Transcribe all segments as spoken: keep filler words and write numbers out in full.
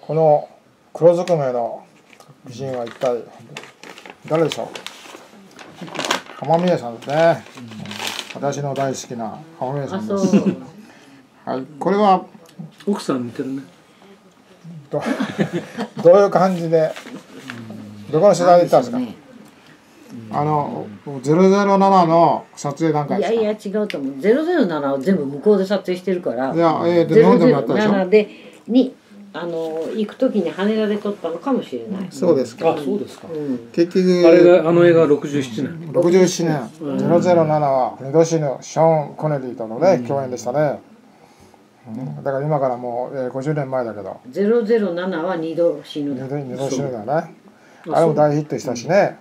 この黒ずくめの美人は一体誰でしょう。浜宮さんですね、うん、私の大好きな浜宮さんです。はい、これは奥さん似てるね。 ど, どういう感じでどこの取材で行ったんですか。ね、あのゼロゼロななの撮影なんかですか。 いやいや違うと思う。ゼロゼロななは全部向こうで撮影してるから。 いや、えー、で日本でもやったでしょ。ゼロゼロななでにあの行く時に羽田で撮ったのかもしれない。 そうですか。 あ、そうですか。うん、 結局あれがあの映画ろくじゅうななねん。 ろくじゅうななねん。ゼロゼロななは二度死ぬショーン・コネリーとのね、うん、共演でしたね。うん、だから今からもう、えー、ごじゅうねんまえだけど。 ゼロゼロななは二度死ぬだ。 二度死ぬだね。あれも大ヒットしたしね。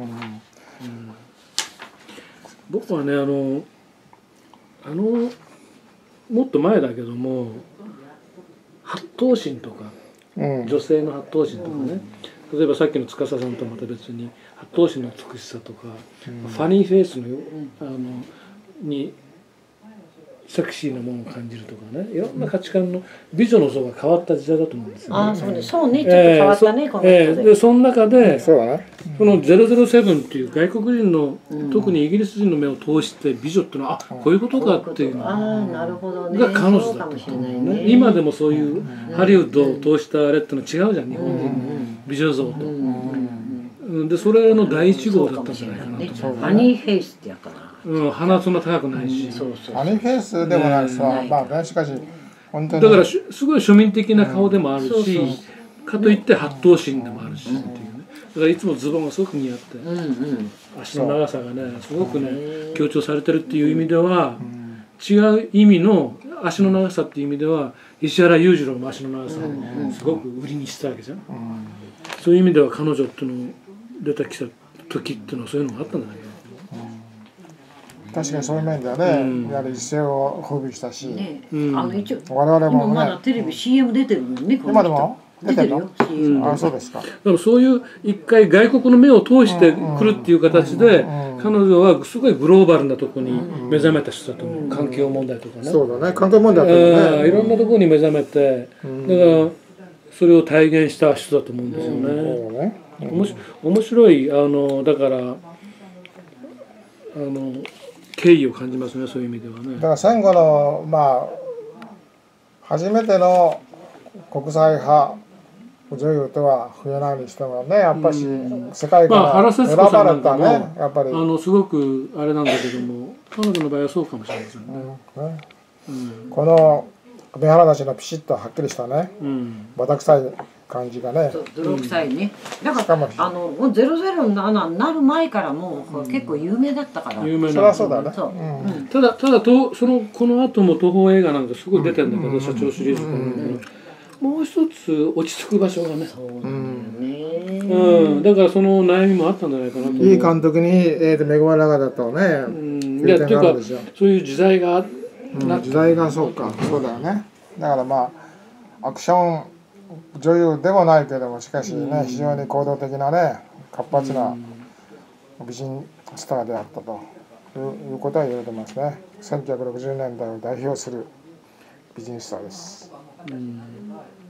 僕はね、あのあのもっと前だけども八頭身とか、うん、女性の八頭身とかね、うん、例えばさっきの司さんとまた別に八頭身の美しさとか、うん、ファニーフェイスの、あのにセクシーなものを感じるとかね、いろんな価値観の美女の像が変わった時代だと思うんですよね。 あ、そうね、そうね、ちょっと変わったね、えー、この人で。 えー、でその中で、 そうだね、 このゼロゼロセブンっていう外国人の、うん、特にイギリス人の目を通して美女っていうのは、あ、こういうことかっていうのが彼女だったと思うね。今でもそういうハリウッドを通したあれってのは違うじゃん、日本人の美女像と。でそれの第一号だったんじゃないかなと。 ハニーフェイスってやから。 うん、鼻そんな高くないし、 ハニーフェイスでもないしさ、まあしかし本当にだからすごい庶民的な顔でもあるし、かといって八頭身でもあるしっていうね。だからいつもズボンがすごく似合って、足の長さがねすごくね強調されてるっていう意味では、違う意味の足の長さっていう意味では石原裕次郎も足の長さをすごく売りにしてたわけじゃん。そういう意味では彼女っていうの出てきた時っていうのはそういうのがあったんじゃないかな。 確かにそういう面ではね、うん、やはり一世を風靡したし、ね、 うん、あの一応我々もね、 今まだテレビ シーエム 出てるもんね。 今でも出てるよ。 うん、あ、そうですか。 でもそういう一回外国の目を通してくるっていう形で、彼女はすごいグローバルなところに目覚めた人だと思う。環境問題とかね。 そうだね、環境問題とかね。 いろんなところに目覚めて、だからそれを体現した人だと思うんですよね。面白い、あのだからあの。敬意を感じますね、そういう意味ではね。 だから戦後のまあ初めての国際派女優とは増えないにしてもね、やっぱし世界から選ばれたね、やっぱりあのすごくあれなんだけども、彼女の場合はそうかもしれませんね。うんね、 うん、この目鼻立ちのピシッとはっきりしたね、うん、バタ臭い感じがね、 泥臭いね。だからあのゼロゼロななになる前からもう結構有名だったから。 有名な。 そりゃそうだね。 ただただとそのこの後も東宝映画なんかすごい出てるんだけど、社長シリーズからもう一つ落ち着く場所がね。そうなんだよね。うん。だからその悩みもあったんじゃないかなと思う。 いい監督にえっと恵まれなかったとね。うん。 いやっていうかそういう時代が時代がそうか、そうだよね。だからまあアクション女優でもないけども、しかしね、非常に行動的なね、活発な美人スターであったということは言われてますね。せんきゅうひゃくろくじゅうねんだいを代表する美人スターです。うん